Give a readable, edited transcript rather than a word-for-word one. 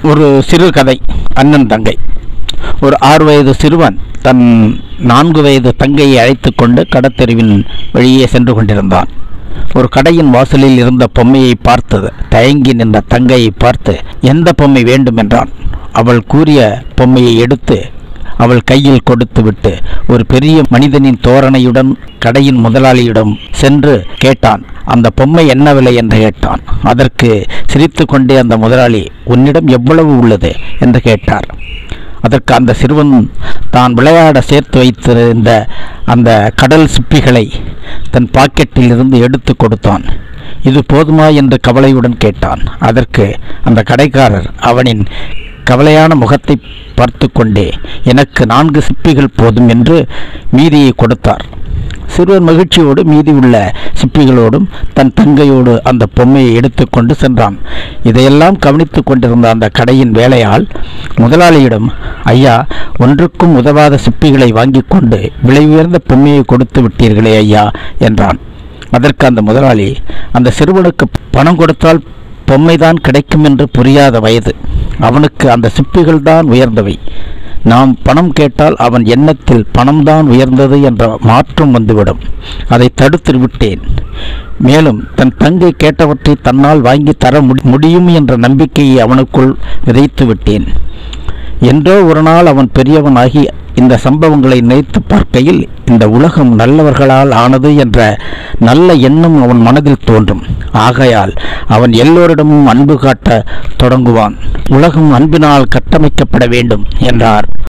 ஒரு சிறு கதை. அண்ணன் தங்கை. ஒரு 6 வயது சிறுவன் தன் 4 வயது தங்கையை அழைத்து கொண்டு கடத்தெருவின் வழியே சென்று கொண்டிருந்தான். ஒரு கடையின் வாசலில் இருந்த பொம்மையை பார்த்தது. தயங்கி நின்ற தங்கையை பார்த்து எந்த பொம்மை வேண்டும் என்றான். அவள் கூறிய பொம்மையை எடுத்து அவள் கையில் கொடுத்து விட்டு ஒரு பெரிய மனிதனின் தோரணையுடன் கடையின் முதலாளியிடம் சென்று கேட்டான். அந்த பொம்மை என்ன விலை என்று கேட்டான். அதற்கு சிரித்து கொண்டே அந்த முதலாளி, உன்னிடம் எவ்வளவு உள்ளது என்று கேட்டார். அதற்கு அந்த சிறுவன் தான் விளையாட சேர்த்து வைத்திருந்த அந்த கடல் சிப்பிகளை தன் பாக்கெட்டில் இருந்து எடுத்து கொடுத்தான். இது போதுமா என்று கவலையுடன் கேட்டான். அதற்கு அந்த கடைக்காரர் அவனின் கவலையான முகத்தை பார்த்து கொண்டே, எனக்கு 4 சிப்பிகள் போதும் என்று மீதியை கொடுத்தார். சிறுவன் மகிழ்ச்சியோடு மீதி உள்ள சிப்பிகளோடும் தன் தங்கையோடு அந்த பொம்மையை எடுத்துக்கொண்டு சென்றான். இதையெல்லாம் கவனித்து கொண்டிருந்த அந்த கடையின் வேலையால் முதலாளியிடம், ஐயா, ஒன்றுக்கும் உதவாத சிப்பிகளை வாங்கி கொண்டு விலை உயர்ந்த பொம்மையை கொடுத்து விட்டீர்களே ஐயா என்றான். அதற்கு அந்த முதலாளி, அந்த சிறுவனுக்கு பணம் கொடுத்தால் பொம்மைதான் கிடைக்கும் என்று புரியாத வயது. அவனுக்கு அந்த சிப்பிகள் தான் உயர்ந்தவை. நாம் பணம் கேட்டால் அவன் எண்ணத்தில் பணம்தான் உயர்ந்தது என்ற மாற்றம் வந்துவிடும். அதை தடுத்து விட்டேன். மேலும் தன் தங்கை கேட்டவற்றை தன்னால் வாங்கி தர முடியும் என்ற நம்பிக்கையை அவனுக்குள் விதைத்து விட்டேன். என்றோ ஒரு நாள் அவன் பெரியவனாகி இந்த சம்பவங்களை நினைத்து பார்க்கையில் இந்த உலகம் நல்லவர்களால் ஆனது என்ற நல்ல எண்ணம் அவன் மனதில் தோன்றும். ஆகையால் அவன் எல்லோரிடமும் அன்பு காட்ட தொடங்குவான். உலகம் அன்பினால் கட்டமைக்கப்பட வேண்டும் என்றார்.